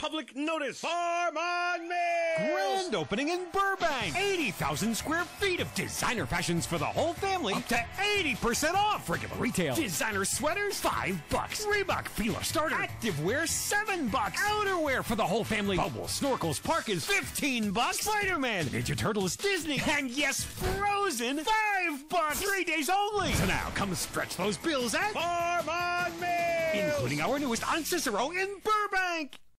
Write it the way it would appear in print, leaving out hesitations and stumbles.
public notice. Farm on me! Grand opening in Burbank. 80,000 square feet of designer fashions for the whole family. Up to 80% off regular retail. Designer sweaters, $5. Reebok Fila starter. Activewear, $7. Outerwear for the whole family. Bubbles, snorkels, parkas, $15. Spider-Man, Ninja Turtles, Disney, and yes, Frozen, $5. 3 days only. So now come stretch those bills at Farm on me! including our newest on Cicero in Burbank.